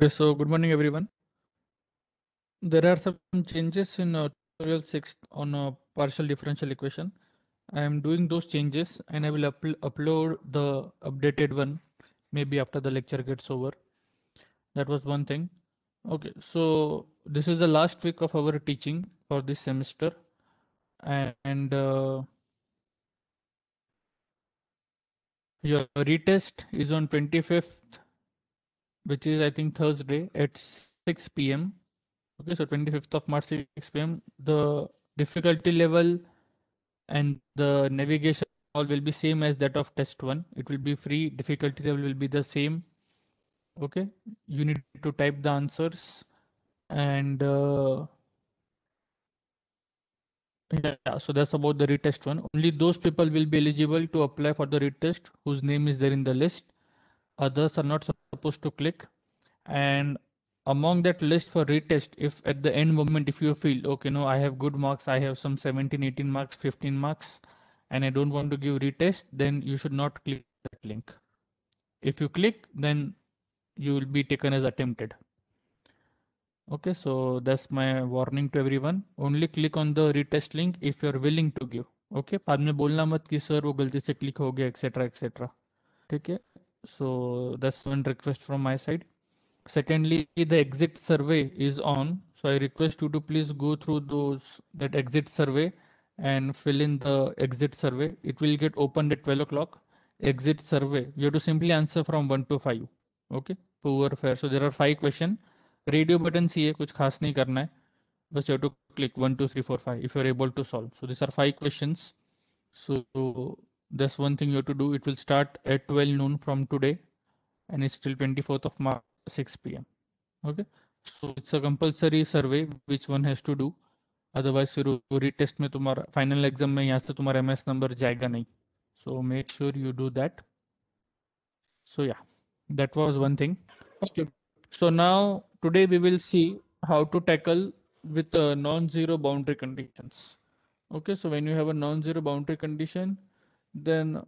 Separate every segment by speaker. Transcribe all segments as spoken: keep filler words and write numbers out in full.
Speaker 1: Okay, so good morning, everyone. There are some changes in uh, tutorial six on a partial differential equation. I am doing those changes and I will upl upload the updated one maybe after the lecture gets over. That was one thing. Okay, so this is the last week of our teaching for this semester, and uh, your retest is on twenty-fifth, which is I think Thursday at six p m Okay, so twenty-fifth of March, six p m The difficulty level and the navigation all will be same as that of test one. It will be free. Difficulty level will be the same. Okay, you need to type the answers, and uh, yeah, so that's about the retest one. Only those people will be eligible to apply for the retest whose name is there in the list. Others are not supposed to click. And among that list for retest, if at the end moment, if you feel, okay, no, I have good marks, I have some seventeen, eighteen marks, fifteen marks, and I don't want to give retest, then you should not click that link. If you click, then you will be taken as attempted. Okay, so that's my warning to everyone. Only click on the retest link if you're willing to give. Okay, बाद में बोलना मत कि sir वो गलती से click हो गया, etc, etc. ठीक है, so that's one request from my side. Secondly, the exit survey is on, so I request you to please go through those that exit survey and fill in the exit survey. It will get opened at twelve o'clock. Exit survey, you have to simply answer from one to five. Okay, poor fair. So there are five questions. Radio button सी है, कुछ खास नहीं करना है. But you have to click one, two, three, four, five if you are able to solve. So these are five questions. So that's one thing you have to do. It will start at twelve noon from today, and it's till twenty-fourth of March, six p m Okay, so it's a compulsory survey which one has to do. Otherwise फिर वो retest में तुम्हारा final exam में यहाँ से तुम्हारा M S number जाएगा नहीं. So make sure you do that. So yeah, that was one thing. Okay, so now today we will see how to tackle with uh, non-zero boundary conditions. Okay, so when you have a non-zero boundary condition, then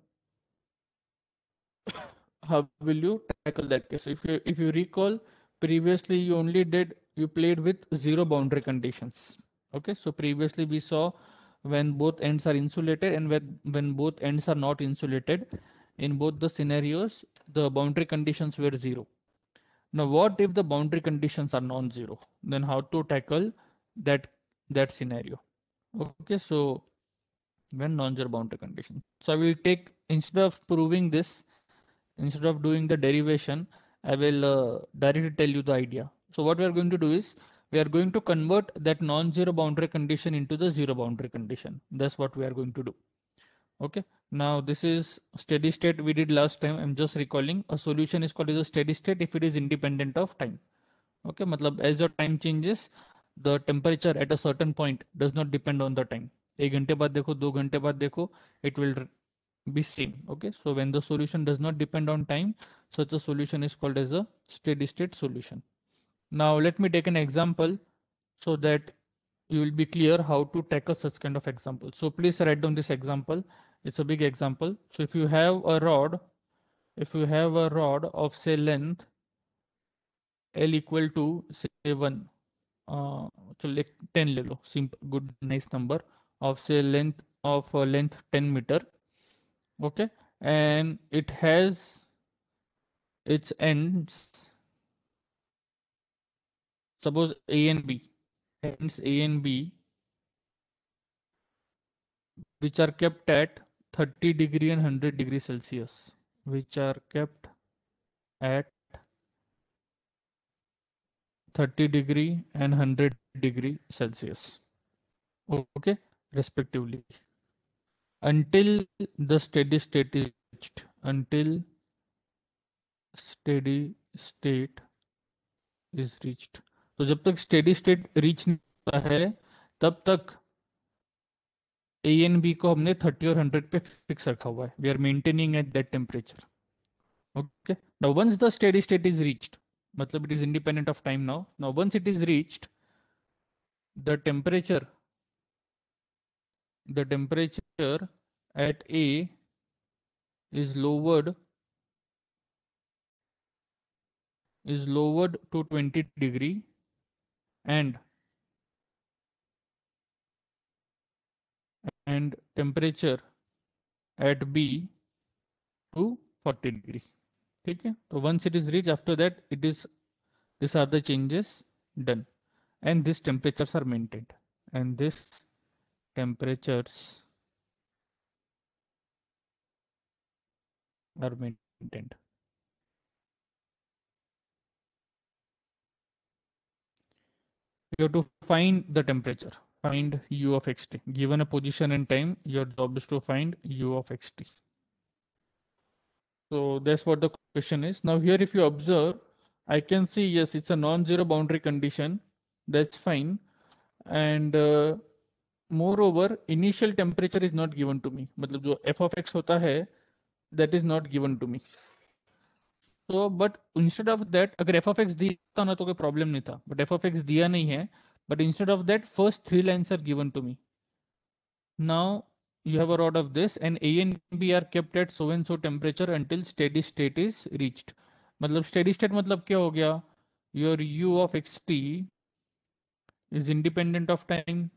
Speaker 1: how will you tackle that case? If you if you recall, previously you only did you played with zero boundary conditions. Okay, so previously we saw when both ends are insulated and when when both ends are not insulated. In both the scenarios, the boundary conditions were zero. Now, what if the boundary conditions are non-zero? Then how to tackle that that scenario? Okay, so when non-zero boundary condition. So I will take, instead of proving this, instead of doing the derivation, I will uh, directly tell you the idea. So what we are going to do is we are going to convert that non-zero boundary condition into the zero boundary condition. That's what we are going to do. Okay, now this is steady state we did last time. I'm just recalling. A solution is called as a steady state if it is independent of time. Okay, matlab as the time changes, the temperature at a certain point does not depend on the time. एक घंटे बाद देखो, दो घंटे बाद देखो, it will be same. Okay, so when the solution does not depend on time, such a solution is called as a steady state solution. Now let me take an example so that you will be clear how to tackle such kind of example. So please write down this example. It's a big example. So if you have a rod, if you have a rod of say length L equal to say one, uh, so like ten ले लो, simple, good, nice number of say length of uh, length ten meter. Okay, and it has its ends, suppose A and B, ends A and B, which are kept at thirty degree and one hundred degree Celsius, which are kept at thirty degree and one hundred degree Celsius. Okay, respectively, until the steady state is reached, until steady state is reached. तो जब तक steady state reach नहीं होता है, तब तक A and B को हमने thirty और one hundred पे फिक्स रखा हुआ है. We are maintaining at that temperature. Okay. Now once the steady state is reached, मतलब it is independent of time now. Now once it is reached, the temperature, the temperature at A is lowered is lowered to twenty degree and and temperature at B to forty degree. ठीक है, तो once it is reached, after that it is, these are the changes done, and these temperatures are maintained, and these temperatures are maintained. You have to find the temperature, find u of xt. Given a position and time, your job is to find u of xt. So that's what the question is. Now here, if you observe, I can see, yes, it's a non-zero boundary condition. That's fine. And uh, moreover, initial temperature is not given to me. मतलब जो f of x होता है, that is not given to me. So, but instead of that, अगर f of x दिया ना तो कोई problem नहीं था. But f of x दिया नहीं है. But instead of that, first three lines are given to me. Now you have a rod of this, and A and B are kept at so and so temperature until steady state is reached. मतलब steady state मतलब क्या हो गया? Your u of xt is independent of time.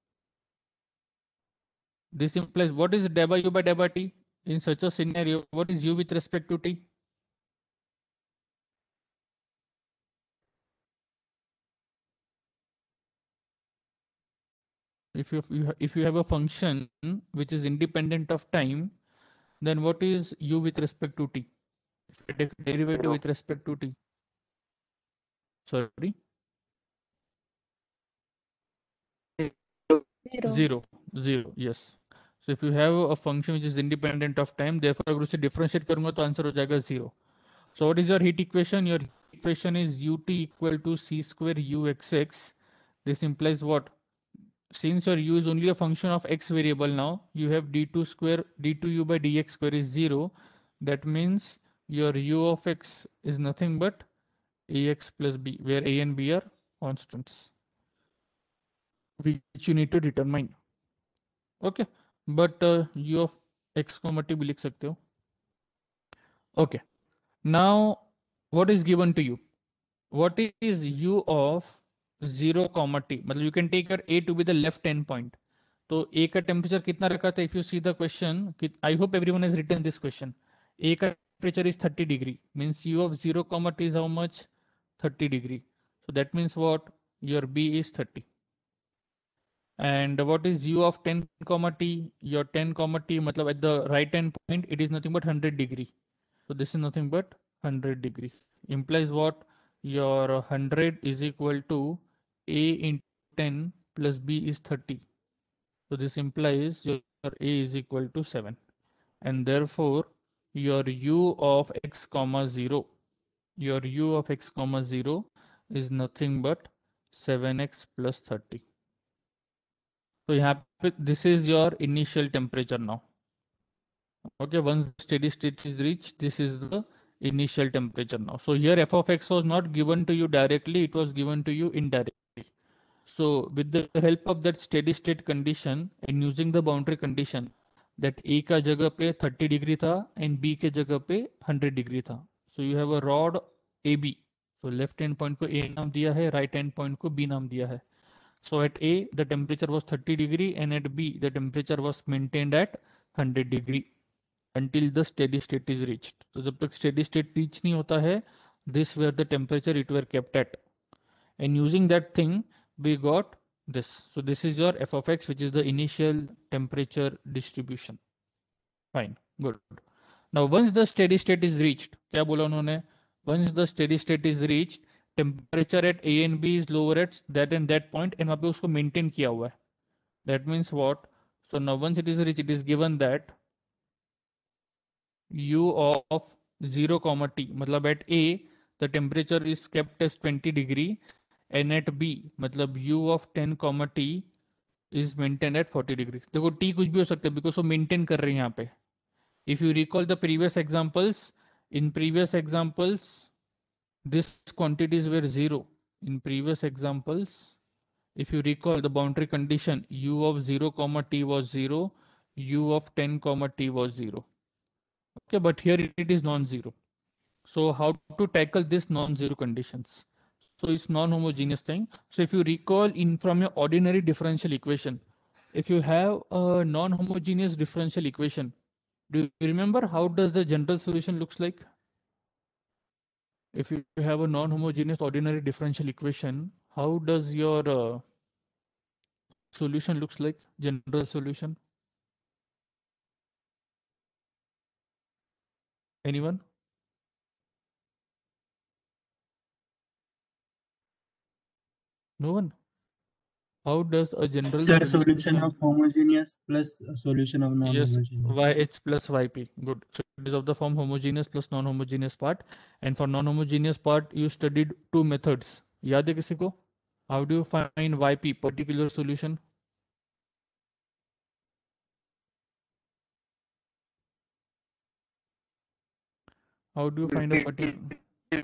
Speaker 1: This implies, what is del by u by del by t? In such a scenario, what is u with respect to t? If you, if you have a function which is independent of time, then what is u with respect to t? If I take derivative zero with respect to t. Sorry. Zero. Zero. Zero. Yes. So if you have a function which is independent of time, therefore अगर उसे differentiate करूंगा तो answer हो जाएगा zero. So what is your heat equation? Your equation is ut equal to c square uxx. This implies what? Since your u is only a function of x variable now, you have d two square, d two u by dx square is zero. That means your u of x is nothing but ax plus b, where a and b are constants, which you need to determine. Okay, but uh, u of x comma t भी लिख सकते हो. Okay, now what is given to you? What is u of zero comma t? मतलब you can take your a to be the left end point. तो a का temperature कितना रखा था? If you see the question, I hope everyone has written this question. A का temperature is thirty degree, means u of zero comma t is how much? thirty degree. So that means what? Your b is thirty. And what is u of ten comma t? Your ten comma t matlab at the right hand point, it is nothing but one hundred degree. So this is nothing but one hundred degree. Implies what? Your one hundred is equal to a into ten plus b is thirty. So this implies your a is equal to seven. And therefore your u of x comma zero, your u of x comma zero is nothing but seven x plus thirty. So you have, this is your initial temperature now. Okay, once steady state is reached, this is the initial temperature now. So here f of x was not given to you directly, it was given to you indirectly. So with the help of that steady state condition and using the boundary condition, that a का जगह पे thirty degree था and b के जगह पे one hundred degree था. So you have a rod A B. So left hand point को A नाम दिया है, right hand point को B नाम दिया है. So at A the temperature was thirty degree and at B the temperature was maintained at one hundred degree until the steady state is reached. So जब तक steady state reach नहीं होता है, this where the temperature it were kept at. And using that thing, we got this. So this is your f of x, which is the initial temperature distribution. Fine, good. Now once the steady state is reached, क्या बोला उन्होंने? Once the steady state is reached, temperature at A and B is lower at that and that point, and वहाँ पे उसको maintain किया हुआ है. That means what? So now once it is reached, it is given that u of zero comma t, मतलब at A the temperature is kept as twenty degree, and at B मतलब u of ten comma t is maintained at forty degree. देखो t कुछ भी हो सकता है because वो maintain कर रहे हैं यहाँ पे. If you recall the previous examples, in previous examples this quantities were zero. In previous examples, if you recall the boundary condition, u of zero comma t was zero, u of ten comma t was zero. Okay, but here it is non-zero. So how to tackle this non-zero conditions? So it's non-homogeneous thing. So if you recall in from your ordinary differential equation, if you have a non-homogeneous differential equation, do you remember how does the general solution looks like? If you have a non-homogeneous ordinary differential equation, how does your uh, solution looks like, general solution? Anyone? No one? How does a general
Speaker 2: Sir, solution
Speaker 1: solution?
Speaker 2: of homogeneous plus a solution of
Speaker 1: Yes,
Speaker 2: non-homogeneous.
Speaker 1: yh plus yp. Good. So it is of the form homogeneous plus non-homogeneous part. And for non-homogeneous part, you studied two methods. याद है किसी को? How do you find yp, particular solution? How do you find a particular?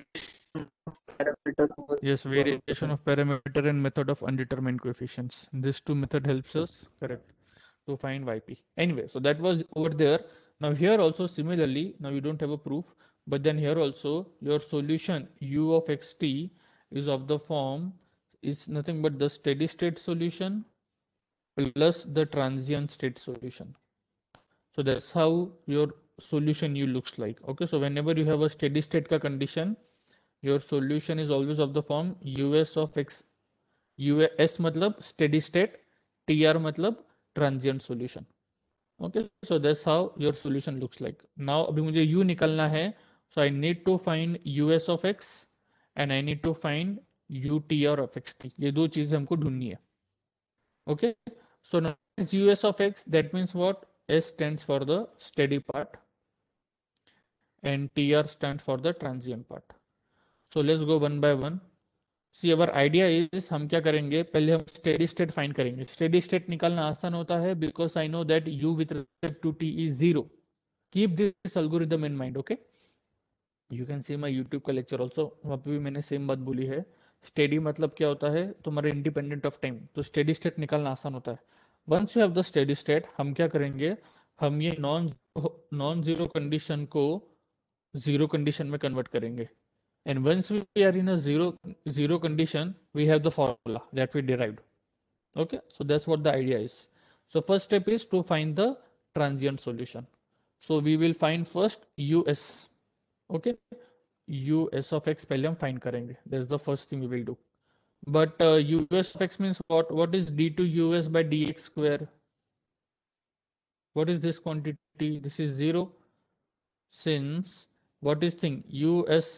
Speaker 1: Yes, variation of parameter and method of undetermined coefficients. This two method helps us, correct, to find yp. Anyway, so that was over there. Now here also similarly, now you don't have a proof, but then here also your solution u of xt is of the form is nothing but the steady state solution plus the transient state solution. So that's how your solution u looks like. Okay, so whenever you have a steady state ka condition, your solution is always of the form us of x. us मतलब steady state, tr मतलब transient solution. Okay, so that's how your solution looks like. Now अभी मुझे u निकालना है, so I need to find us of x and I need to find utr of xt. ये दो चीजें हमको ढूंढनी है. Okay, so now is us of x, that means what? S stands for the steady part and tr stands for the transient part. So let's go one by one. See our idea is हम क्या करेंगे, पहले हम steady state find करेंगे. Steady state निकालना आसान होता है because I know that u with respect to t is zero. Keep this algorithm in mind. Okay, you can see my YouTube का लेक्चर ऑल्सो, वहां पे भी मैंने सेम बात बोली है. स्टेडी मतलब क्या होता है, तुम्हारे इंडिपेंडेंट ऑफ टाइम. तो स्टेडी स्टेट निकालना आसान होता है. Once you have the steady state, हम क्या करेंगे, हम ये नॉन नॉन जीरो कंडीशन को जीरो कंडीशन में कन्वर्ट करेंगे. And once we are in a zero zero condition, we have the formula that we derived. Okay, so that's what the idea is. So first step is to find the transient solution. So we will find first us. Okay, us of x पहले हम find करेंगे. That's the first thing we will do. But uh, us of x means what? What is d to us by dx square? What is this quantity? This is zero. Since what is thing us,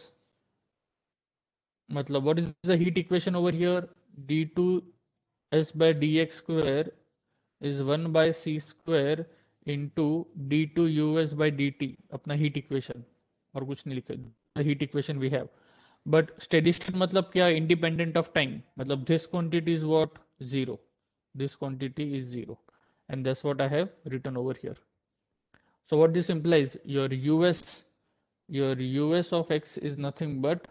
Speaker 1: मतलब what is the heat equation over here? d two s by dx square is one by c square into d two us by dt. अपना heat equation और कुछ नहीं लिखा. The heat equation we have. But steady state मतलब क्या? Independent of time. मतलब this quantity is what? Zero. This quantity is zero. And that's what I have written over here. So what this implies? Your us, your us of x is nothing but,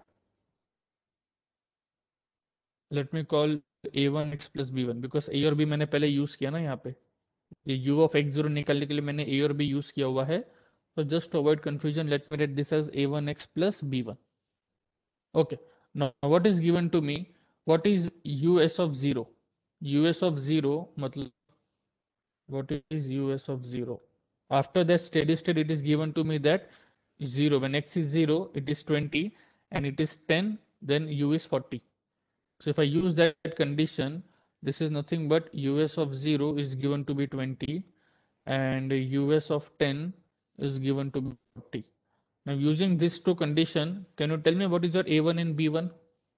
Speaker 1: let me call a one x plus b one, because a और b मैंने पहले use किया ना. यहाँ पे ये you of x zero निकालने के लिए मैंने ए और बी यूज किया हुआ है. तो just avoid confusion, let me write this as a one x plus b one. Okay, now what is given to me, what is u s of zero? U s of zero मतलब what is us of zero? After that steady state, it is given to me that zero, when x is zero, it is twenty, and it is ten, then u is forty. So if I use that condition, this is nothing but us of zero is given to be twenty and us of ten is given to be forty. Now using these two condition, can you tell me what is your a one and b one?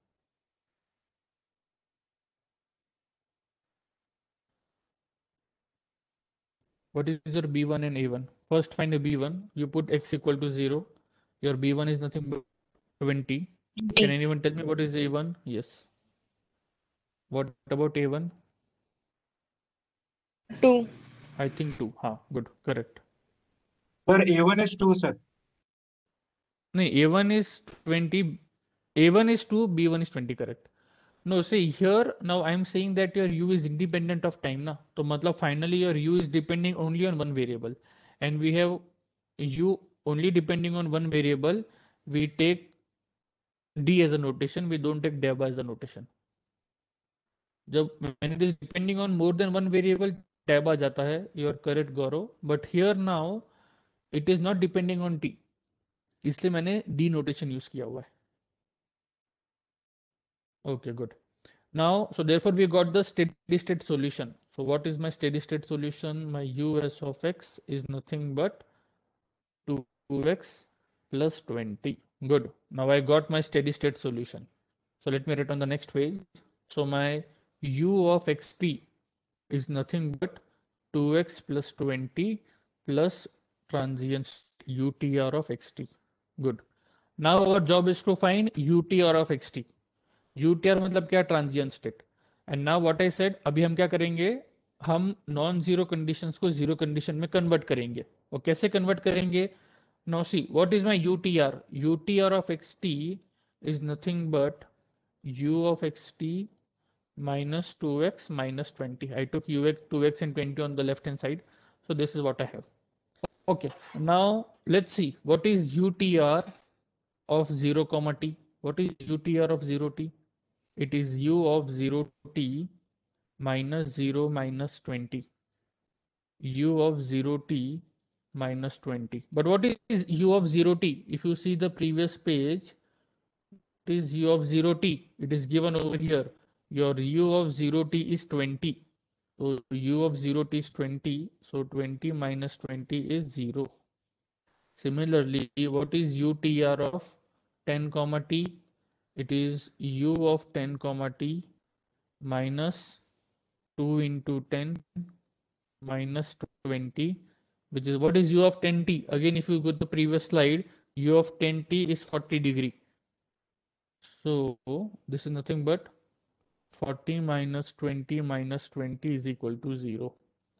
Speaker 1: What is your b one and a one? First find a b one. You put x equal to zero. Your b one is nothing but twenty. Can anyone tell me what is a one? Yes. What about a one?
Speaker 3: two.
Speaker 1: I think two. हाँ, good, correct.
Speaker 2: Sir, A one is two, sir.
Speaker 1: No, a one is twenty, a one is two, b one is twenty, correct. No, see here, now I am saying that your u is independent of time na. So matlab finally your u is depending only on one variable, and we have u only depending on one variable, we take d as a notation, we don't take deba as a notation. जब when it is depending on more than one variable, tab आ जाता है. You are correct, Gaurav. But here now it is not depending on t, इसलिए मैंने d notation use किया हुआ है. Okay, good. Now, so therefore we got the steady state solution. So what is my steady state solution? My us of x is nothing but two x plus twenty. Good. Now I got my steady state solution. So let me write on the next page. So my u of xt is nothing but two x plus twenty plus transient utr of xt. Good. Now our job is to find utr of xt. utr मतलब क्या? Transient state. And now what I said, अभी हम क्या करेंगे, हम non zero conditions को zero condition में convert करेंगे. और कैसे कन्वर्ट करेंगे? Now see what is my utr. Utr of xt is nothing but u of xt minus two x minus twenty. I took ux two x and twenty on the left hand side, so this is what I have. Okay, now let's see what is utr of zero comma t. What is utr of zero t? It is u of zero t minus zero minus twenty. U of zero t minus twenty. But what is u of zero t? If you see the previous page, it is u of zero t. It is given over here. Your u of zero t is twenty. So u of zero t is twenty. So twenty minus twenty is zero. Similarly, what is utr of ten comma t? It is u of ten comma t minus two into ten minus twenty, which is what is u of ten t? Again, if you go to the previous slide, u of ten t is forty degree. So this is nothing but forty minus twenty minus twenty is equal to zero.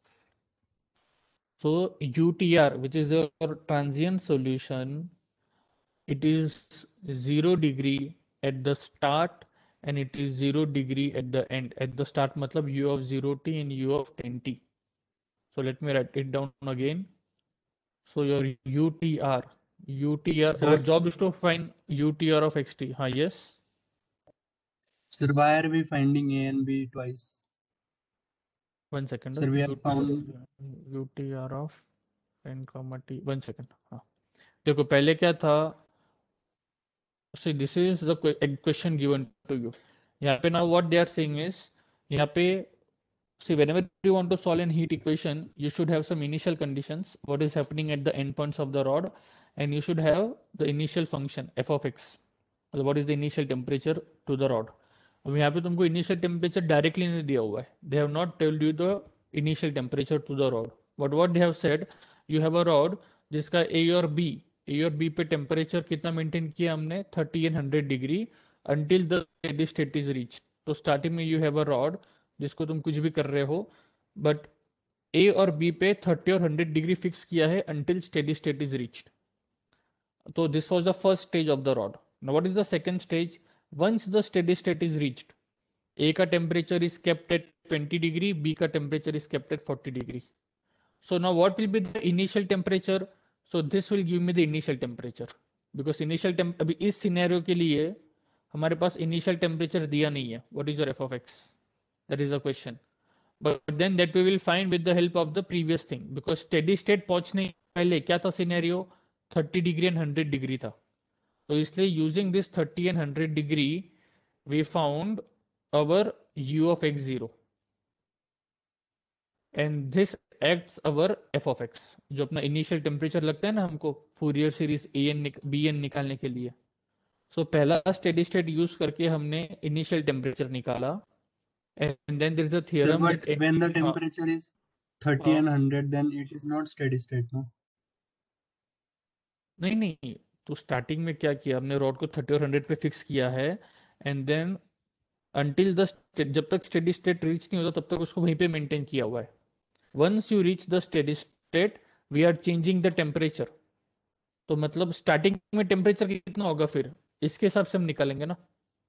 Speaker 1: So utr, which is your transient solution, it is zero degree at the start and it is zero degree at the end. At the start matlab u of zero t and u of ten t. So let me write it down again. So your utr, utr,
Speaker 2: Sir.
Speaker 1: our job is to find utr of xt. Huh, yes.
Speaker 2: Sir, why are we finding a and b twice?
Speaker 1: One second.
Speaker 2: Sir, we have
Speaker 1: utr,
Speaker 2: found
Speaker 1: utr of ten comma t. One second. हाँ. देखो पहले क्या था? See, this is the question given to you. यहाँ पे now what they are saying is, यहाँ पे see whenever you want to solve an heat equation, you should have some initial conditions. What is happening at the endpoints of the rod, and you should have the initial function f of x. What is the initial temperature to the rod? अब यहाँ पे तुमको initial temperature directly नहीं दिया हुआ है. They have not told you the initial temperature to the rod. But what they have said, you have a rod जिसका A और B, A और B पे टेम्परेचर कितना मेंटेन किया हमने, thirty and hundred degree until the steady state is reached. तो starting में you have a rod जिसको तुम कुछ भी कर रहे हो, बट A और B पे थर्टी और हंड्रेड डिग्री फिक्स किया है until steady state is reached. So this was the first stage of the rod. Now what is the second stage? Once the steady state is reached, A का temperature is kept at twenty degree, B का temperature is kept at forty degree. So now what will be the initial temperature? So this will give me the initial temperature, because initial temp अभी इस scenario के लिए हमारे पास initial temperature दिया नहीं है. What is your f of x? That is the question. But then that we will find with the help of the previous thing, because steady state पहुंचने पहले क्या था scenario? Thirty degree and hundred degree था. तो इसलिए using this thirty and hundred degree we found our u of x zero and this acts our f of x, जो अपना initial temperature लगता है ना हमको Fourier series a n b n निकालने के लिए. सो so, पहला स्टेडी स्टेट यूज करके हमने इनिशियल टेम्परेचर निकाला, and then there is a theorem
Speaker 2: that when the temperature is thirty and hundred then it is not steady state. No
Speaker 1: नहीं नहीं, तो स्टार्टिंग में क्या किया हमने, रॉड को थर्टी और हंड्रेड पे फिक्स किया है, एंड देन अंटिल द जब तक स्टेडी स्टेट रीच नहीं होता तब तक उसको वहीं पे मेंटेन किया हुआ है. Once you reach the steady state we are changing the temperature. तो मतलब स्टार्टिंग में टेम्परेचर कितना होगा, फिर इसके हिसाब से हम निकालेंगे ना.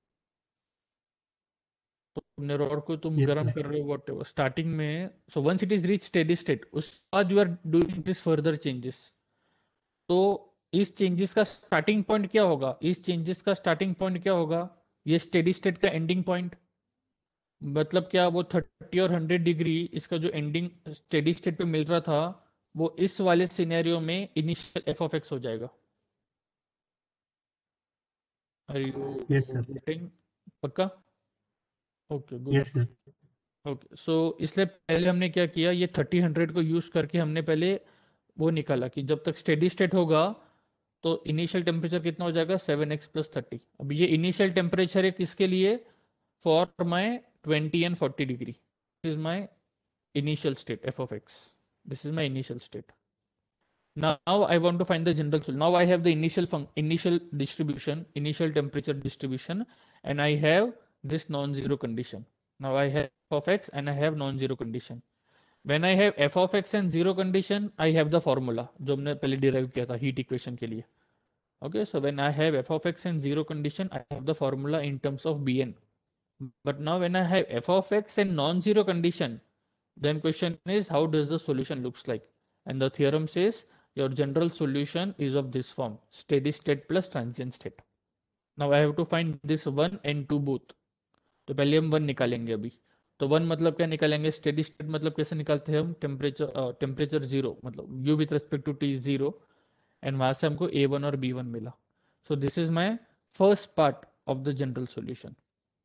Speaker 1: तो तुमने रॉड को तुम
Speaker 2: Yes,
Speaker 1: गर्म
Speaker 2: sir.
Speaker 1: कर रहे हो वॉट एवर स्टार्टिंग में, so once it is reach steady state उसके बाद you are doing this further changes. तो इस चेंजेस का स्टार्टिंग पॉइंट क्या होगा, इस चेंजेस का स्टार्टिंग पॉइंट क्या होगा, ये स्टेडी स्टेट का एंडिंग पॉइंट। मतलब क्या, वो थर्टी और हंड्रेड डिग्री इसका जो एंडिंग स्टेडी स्टेट पे मिल रहा था, वो इस वाले सिनेरियो में इनिशियल एफ ऑफ एक्स हो जाएगा। Are you
Speaker 2: Yes, sir.
Speaker 1: Getting? पक्का? Okay, good.
Speaker 2: Yes, sir.
Speaker 1: Okay, so इसलिए पहले हमने क्या किया, ये थर्टी हंड्रेड को यूज करके हमने पहले वो निकाला कि जब तक स्टेडी स्टेट होगा तो इनिशियल टेम्परेचर कितना हो जाएगा, सेवन एक्स प्लस थर्टी। अब ये इनिशियल टेम्परेचर है किसके लिए, for my twenty and forty degree. This is my initial state f of x. This is my initial state. Now I want to find the general solution. Now I have the initial initial distribution, initial temperature distribution, and I have this non-zero condition. Now I have f of x and I have non-zero condition. When I have f of x and zero condition, I have the formula जो हमने पहले derive किया था heat equation के लिए. Okay, so when I have f of x and zero condition, I have the formula in terms of Bn. But now when I have f of x and non-zero condition, then question is how does the solution looks like, and the theorem says your general solution is of this form, steady state plus transient state. Now I have to find this one and two both. तो पहले हम one निकालेंगे अभी। तो one मतलब क्या निकालेंगे, steady state मतलब कैसे निकालते हैं हम, टेम्परेचर टेम्परेचर जीरो मतलब you with respect to t zero, and वहां से हमको ए वन और बी वन मिला। So this is my first part of the general solution.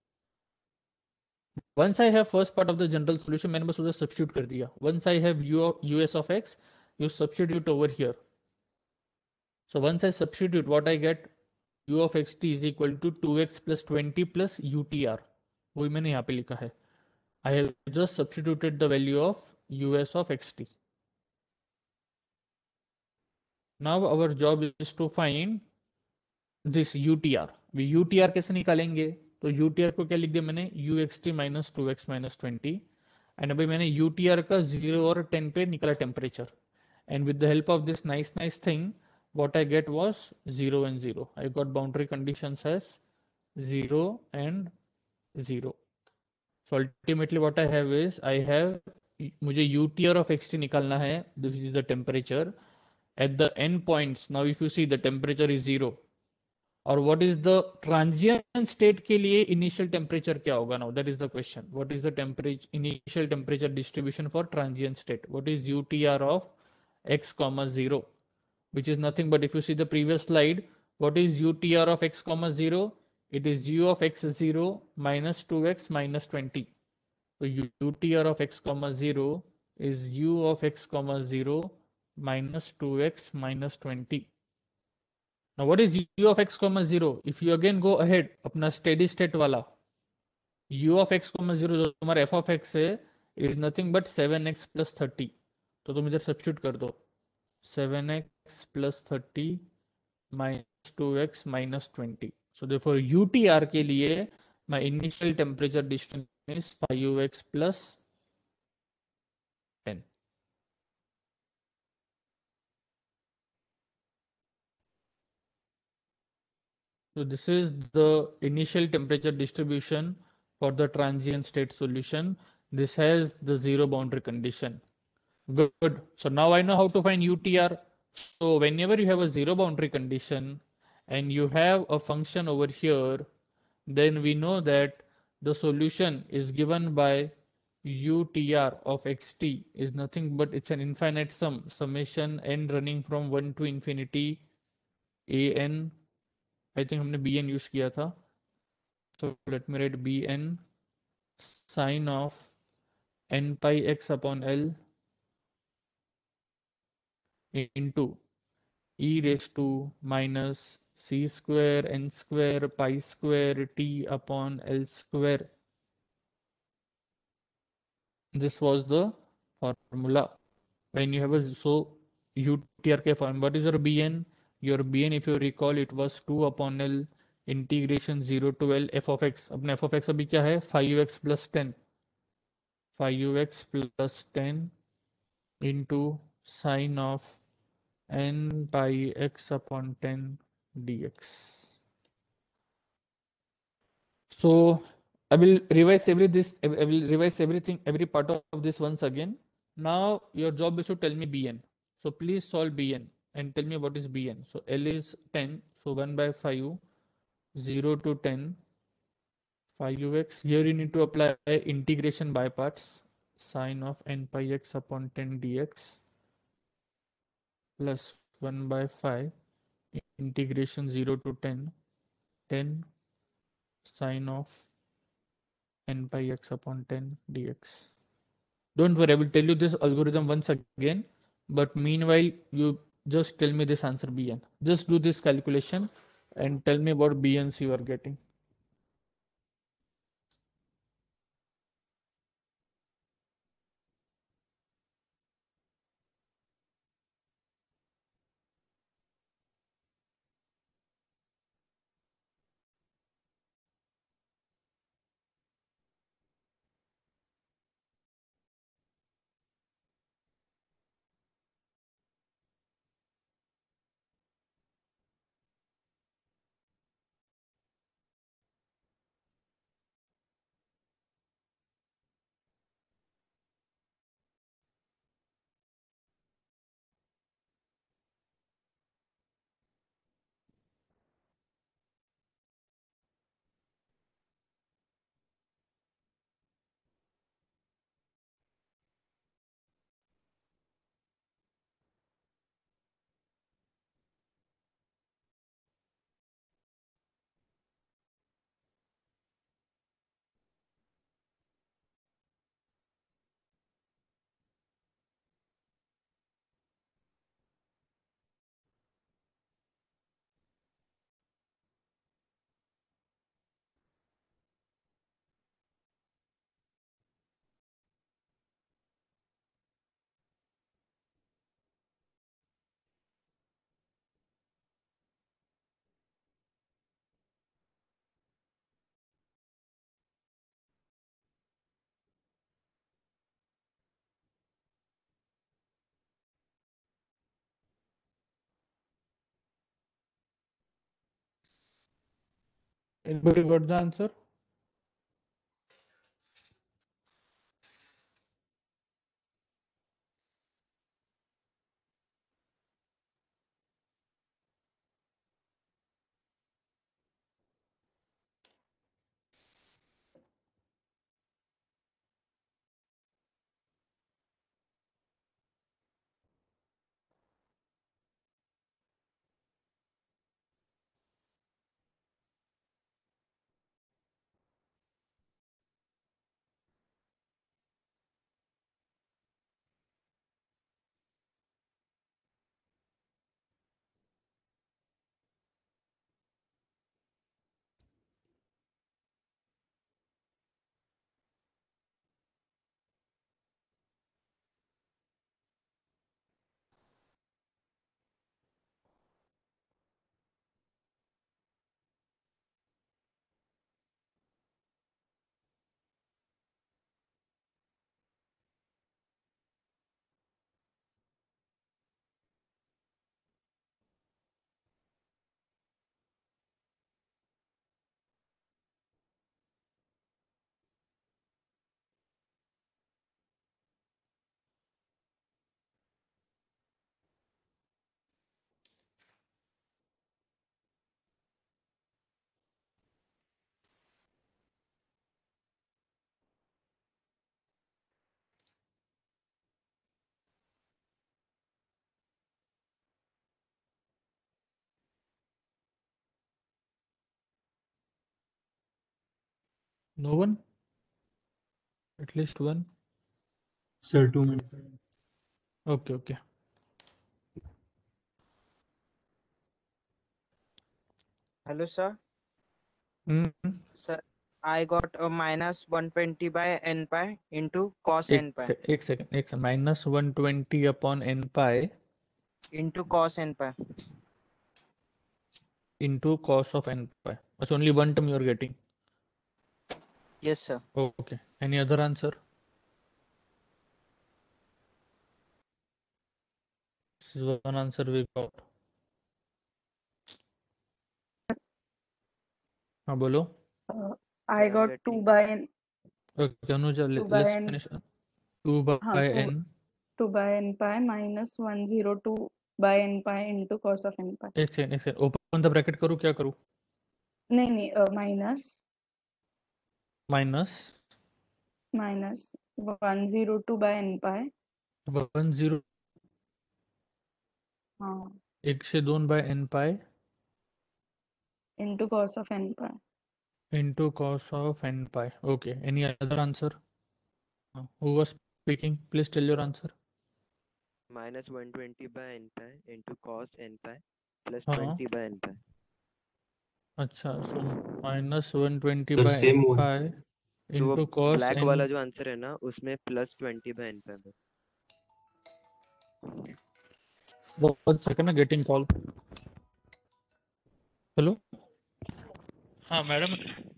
Speaker 1: Once I have first part of the general solution, मैंने बस उधर substitute कर दिया. Once I have u us of x, you substitute over here. So once I substitute, what I get, u of xt is equal to two x plus twenty plus utr. वही मैंने यहाँ पे लिखा है. I have just substituted the value of us of xt. Now our job is to find this utr. We utr कैसे निकालेंगे? तो UTR को क्या लिख दिया मैंने, u x t minus two x minus twenty, and अभी मैंने यूटीआर का जीरो और टेन पे निकाला temperature, and with the help of this nice nice thing what I get was zero and zero. I got boundary conditions as zero and zero. So ultimately what I have is, I have, मुझे UTR of x t निकालना है, this is the temperature at the end points. Now if you see the temperature is zero, और what is the transient state के लिए initial temperature क्या होगा? Now that is the question, what is the temperature initial temperature distribution for transient state? What is UTR of x comma zero, which is nothing but if you see the previous slide, what is utr of x comma zero? It is u of x zero minus two x minus twenty. So utr of x comma zero is u of x comma zero minus two x minus twenty. Now what is u of x comma zero? If you again go ahead अपना steady state वाला, u of x comma zero जो तुम्हारा f of x है, it is nothing but seven x plus thirty. तो तुम इधर substitute कर दो, seven x plus thirty minus two x minus twenty. So therefore U T R के लिए my initial temperature distribution is five x plus ten. So this is the initial temperature distribution for the transient state solution. This has the zero boundary condition. Good. So now I know how to find U T R. So whenever you have a zero boundary condition and you have a function over here, then we know that the solution is given by U T R of xt is nothing but it's an infinite sum, summation n running from one to infinity a n. I think हमने bn use किया था. So let me write bn sine of n pi x upon L into e raised to minus c square n square pi square t upon L square. This was the formula. When you have a, so U T R K form, what is your bn? Your bn, if you recall, it was two upon L integration zero to L f of x. अपने f of x अभी क्या है, five x plus ten. five x plus ten into sine of n pi x upon ten dx. So I will revise every this I will revise everything, every part of this once again. Now your job is to tell me bn. So please solve bn and tell me what is Bn. So L is ten, so one by five, zero to ten, five x. Here you need to apply integration by parts, sine of n pi x upon ten dx plus one by five, integration zero to ten, ten sine of n pi x upon ten dx. Don't worry, I will tell you this algorithm once again, but meanwhile you just tell me this answer Bn. Just do this calculation and tell me what Bn's you are getting. Anybody got the answer? No one? At least one?
Speaker 2: Sir, two minutes.
Speaker 1: Okay, okay.
Speaker 3: Hello, sir.
Speaker 1: Mm-hmm.
Speaker 3: Sir, I got a minus one twenty by n pi into cos n
Speaker 1: एक,
Speaker 3: pi
Speaker 1: एक second, एक second. Minus one twenty upon n pi
Speaker 3: into cos n pi.
Speaker 1: into cos of n pi. That's only one term you're getting.
Speaker 3: Yes, sir.
Speaker 1: Okay. Any other answer? This is one answer we got. हाँ बोलो.
Speaker 4: Uh, I
Speaker 3: Sir,
Speaker 4: got two
Speaker 3: getting
Speaker 4: by n.
Speaker 1: Okay, Anuja,
Speaker 4: two
Speaker 1: let,
Speaker 4: by
Speaker 1: let's
Speaker 4: n.
Speaker 1: finish. two by
Speaker 4: हाँ, two,
Speaker 1: n.
Speaker 4: two by n pi minus one zero two by n pi into cos of n pi.
Speaker 1: एक second एक second open the bracket करूँ क्या करूँ
Speaker 4: नहीं नहीं minus
Speaker 1: minus
Speaker 4: minus one zero two by n pi.
Speaker 1: One zero
Speaker 4: हाँ
Speaker 1: एकशे दोन by n pi
Speaker 4: into cos of n pi.
Speaker 1: into cos of n pi. Okay, any other answer? Uh, Who was speaking? Please tell your answer.
Speaker 5: minus one twenty by n pi into cos n pi plus
Speaker 1: हाँ
Speaker 5: twenty by n pi.
Speaker 1: अच्छा so minus one twenty
Speaker 2: The
Speaker 1: by
Speaker 2: same
Speaker 1: n
Speaker 2: one.
Speaker 1: pi
Speaker 5: तो वो
Speaker 1: into cos
Speaker 5: black
Speaker 1: n.
Speaker 5: वाला जो answer है ना उसमें plus twenty by n pi में.
Speaker 1: One second, getting call. Hello. हाँ मैडम.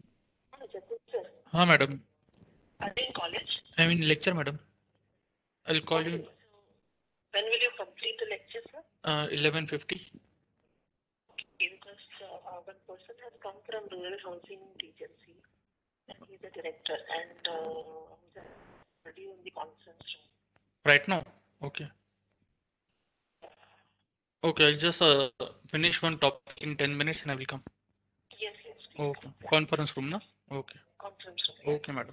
Speaker 1: हाँ madam.
Speaker 6: Are they in college?
Speaker 1: I'm in lecture, madam. I'll call you.
Speaker 6: When will you complete the lecture, sir?
Speaker 1: Uh, eleven fifty.
Speaker 6: Okay, because uh, uh, one person has come from Rural Housing Agency, and he's a director, and uh, he's already in the conference room.
Speaker 1: Right now. Okay. Okay, I'll just uh, finish one topic in ten minutes and I will come.
Speaker 6: Yes, yes. please
Speaker 1: Okay.
Speaker 6: come.
Speaker 1: Conference room, na? Okay.
Speaker 6: Conference room.
Speaker 1: Okay, madam.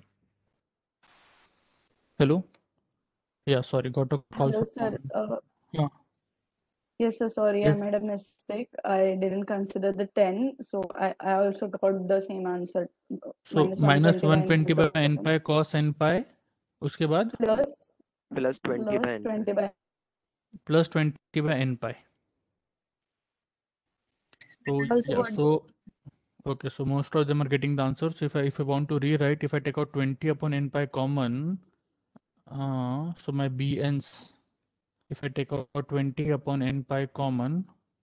Speaker 1: Hello. Yeah, sorry, got a call
Speaker 4: Hello,
Speaker 1: from.
Speaker 4: sir. Uh,
Speaker 1: Yeah.
Speaker 4: yes, sir. Sorry,
Speaker 1: Yes.
Speaker 4: I made a mistake. I didn't consider the ten, so I, I also got the same answer. uh,
Speaker 1: So
Speaker 4: minus
Speaker 1: minus one twenty by
Speaker 4: cos of
Speaker 1: n pi cos n pi. उसके बाद
Speaker 4: plus
Speaker 5: Plus twenty by
Speaker 4: plus
Speaker 5: n pi.
Speaker 4: twenty by
Speaker 1: plus twenty by n pi. So
Speaker 4: Also
Speaker 1: yeah,
Speaker 4: got-
Speaker 1: so okay, so most of them are getting the answers. If I if I want to rewrite, if I take out twenty upon n pi common, uh, so my b n's. If I take out twenty upon n pi common,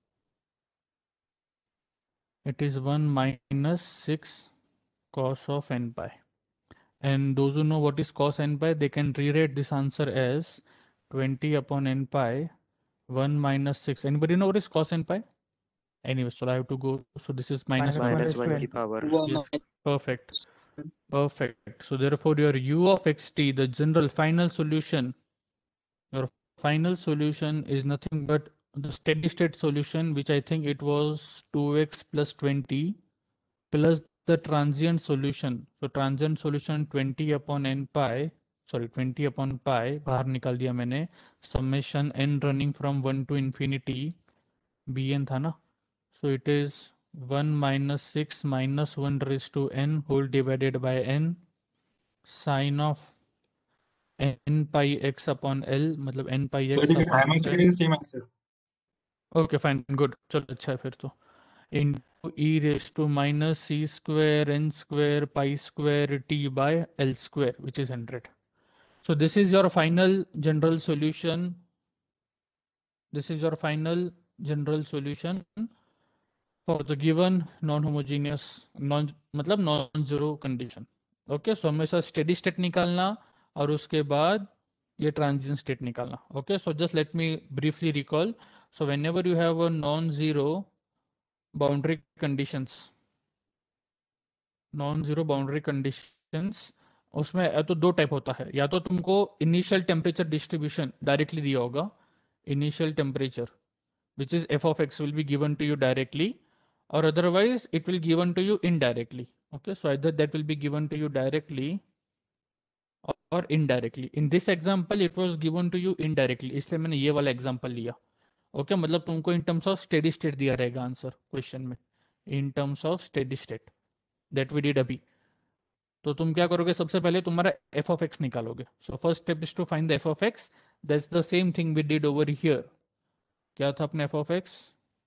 Speaker 1: it is one minus six cos of n pi. And those who know what is cos n pi, they can rewrite this answer as twenty upon n pi, one minus six. Anybody know what is cos n pi? Anyway, so I have to go. So this is minus,
Speaker 5: Minus
Speaker 1: minus
Speaker 5: one
Speaker 1: one.
Speaker 5: की power.
Speaker 1: Yes, perfect. Perfect. So therefore your u of xt, the general final solution, your final solution is nothing but the steady state solution, which I think it was two x plus twenty plus the transient solution. So transient solution twenty upon n pi, sorry twenty upon pi, बाहर निकाल दिया मैंने, summation n running from one to infinity, bn था ना, so it is one minus six minus one raised to n whole divided by n sine of n pi x upon L, मतलब n pi
Speaker 2: So
Speaker 1: x
Speaker 2: I think I am
Speaker 1: upon
Speaker 2: also
Speaker 1: L.
Speaker 2: getting the same answer.
Speaker 1: Okay, fine, good. चलो अच्छा है फिर तो. Into e raised to minus c square n square pi square t by L square, which is one hundred. So this is your final general solution. This is your final general solution for the given non-homogeneous, non मतलब non-zero condition. Okay, so हमेशा steady state निकालना और उसके बाद ये transient state निकालना. Okay, so just let me briefly recall. So whenever you have a non-zero boundary conditions, non-zero boundary conditions, उसमें या तो दो टाइप होता है, या तो तुमको इनिशियल टेम्परेचर डिस्ट्रीब्यूशन डायरेक्टली दिया होगा, initial temperature which is f of x will be given to you directly, or otherwise it will given to you indirectly. Okay, so either that will be given to you directly or, or indirectly. In this example it was given to you indirectly, इसलिए मैंने ये वाला example लिया. Okay okay, मतलब तुमको in terms of steady state दिया रहेगा answer question में, in terms of steady state that we did अभी. तो तुम क्या करोगे, सबसे पहले तुम्हारा f of x निकालोगे. So first step is to find the f of x. That's the same thing we did over here. क्या था अपने f of x?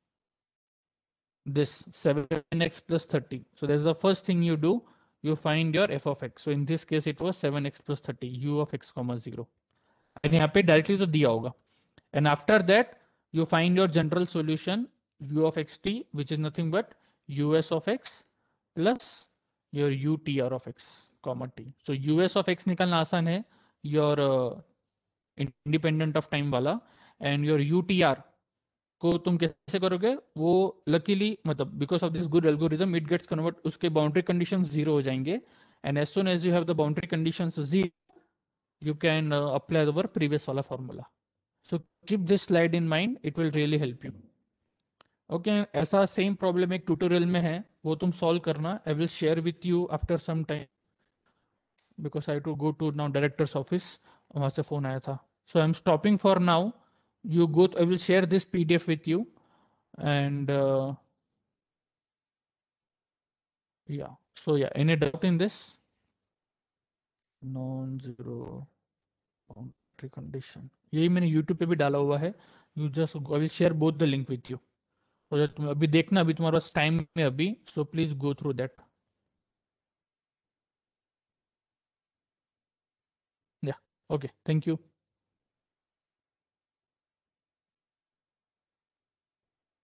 Speaker 1: This seven x plus thirty. So that's the first thing you do. You find your f of x. So in this case it was seven x plus thirty, u of x comma zero. And यहाँ पे directly तो दिया होगा. And after that you find your general solution u of xt, which is nothing but us of x plus your utr of x comma t. So us of x निकालना आसान है, your uh, independent of time वाला, and your utr को तुम कैसे करोगे, वो luckily मतलब because of this good algorithm it gets convert, उसके बाउंड्री कंडीशंस जीरो हो जाएंगे, and as soon as you have the boundary conditions zero you can apply our previous वाला formula. So keep this slide in mind, it will really help you. Okay okay, ऐसा same problem एक tutorial में है, वो तुम solve करना. I will share with you after some time because I to go to now director's office, वहां से phone आया था. So I am stopping for now. You go, I will share this PDF with you and या so या any doubt in this? Non zero boundary condition यही मैंने YouTube पे भी डाला हुआ है. You just I will share both the link with you. तो तुम अभी देखना, अभी तुम्हारे पास टाइम में अभी, so please go through that. या ओके, थैंक यू.